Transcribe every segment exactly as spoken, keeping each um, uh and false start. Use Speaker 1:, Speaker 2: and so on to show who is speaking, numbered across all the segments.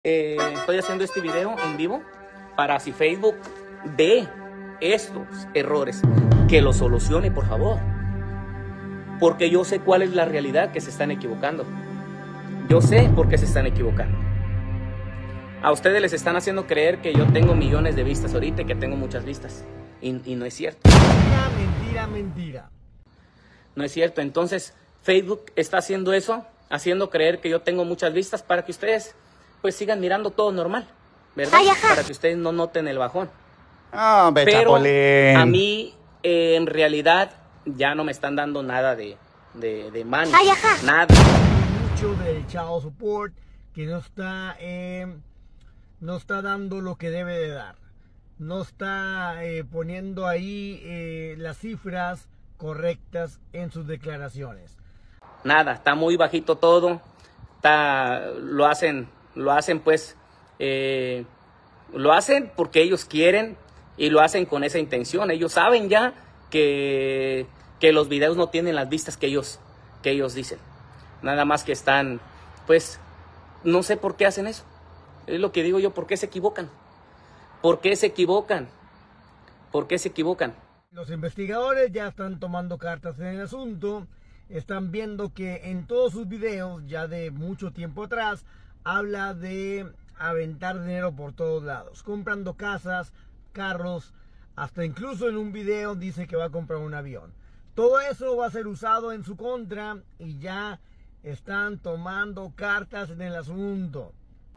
Speaker 1: Eh, estoy haciendo este video en vivo para si Facebook ve estos errores, que los solucione, por favor. Porque yo sé cuál es la realidad, que se están equivocando. Yo sé por qué se están equivocando. A ustedes les están haciendo creer que yo tengo millones de vistas ahorita y que tengo muchas vistas. Y, y no es cierto.
Speaker 2: Mentira, mentira, mentira.
Speaker 1: No es cierto. Entonces, Facebook está haciendo eso, haciendo creer que yo tengo muchas vistas para que ustedes pues sigan mirando todo normal, ¿verdad? Ay, para que ustedes no noten el bajón.
Speaker 3: Oh,
Speaker 1: Pero
Speaker 3: Chapulín.
Speaker 1: a mí, eh, en realidad, ya no me están dando nada de, de, de money.
Speaker 4: Ay, ajá.
Speaker 1: Nada.
Speaker 2: Mucho del child support que no está, eh, no está dando lo que debe de dar. No está eh, poniendo ahí eh, las cifras correctas en sus declaraciones.
Speaker 1: Nada, está muy bajito todo. Está, lo hacen, lo hacen pues, eh, lo hacen porque ellos quieren y lo hacen con esa intención. Ellos saben ya que, que los videos no tienen las vistas que ellos, que ellos dicen. Nada más que están, pues, no sé por qué hacen eso. Es lo que digo yo, ¿por qué se equivocan? ¿Por qué se equivocan? ¿Por qué se equivocan?
Speaker 2: Los investigadores ya están tomando cartas en el asunto. Están viendo que en todos sus videos, ya de mucho tiempo atrás, habla de aventar dinero por todos lados, comprando casas, carros, hasta incluso en un video dice que va a comprar un avión. Todo eso va a ser usado en su contra y ya están tomando cartas en el asunto.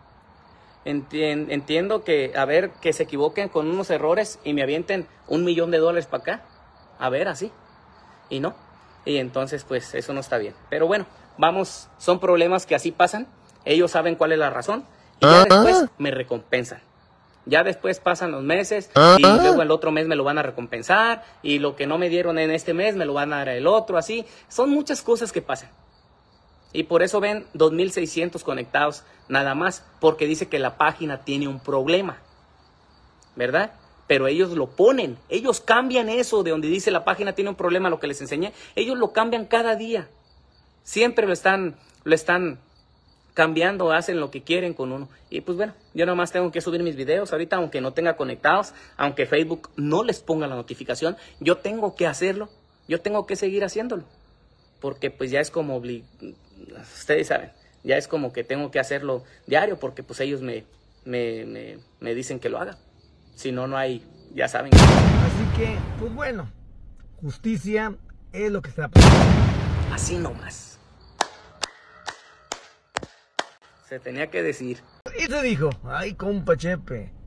Speaker 1: Entiendo que, a ver, que se equivoquen con unos errores y me avienten un millón de dólares para acá. A ver, así. Y no. Y entonces, pues, eso no está bien. Pero bueno, vamos, son problemas que así pasan. Ellos saben cuál es la razón. Y ya después me recompensan. Ya después pasan los meses y luego el otro mes me lo van a recompensar. Y lo que no me dieron en este mes me lo van a dar el otro, así. Son muchas cosas que pasan. Y por eso ven dos mil seiscientos conectados nada más, porque dice que la página tiene un problema, ¿verdad? Pero ellos lo ponen, ellos cambian eso de donde dice la página tiene un problema, lo que les enseñé, ellos lo cambian cada día. Siempre lo están, lo están cambiando, hacen lo que quieren con uno. Y pues bueno, yo nomás tengo que subir mis videos ahorita, aunque no tenga conectados, aunque Facebook no les ponga la notificación, yo tengo que hacerlo, yo tengo que seguir haciéndolo. Porque pues ya es como, ustedes saben, ya es como que tengo que hacerlo diario porque pues ellos me, me, me, me dicen que lo haga. Si no, no hay, ya saben.
Speaker 2: Así que, pues bueno, justicia es lo que está pasando.
Speaker 1: Así nomás. Se tenía que decir.
Speaker 2: Y se dijo, ay compa Chepe.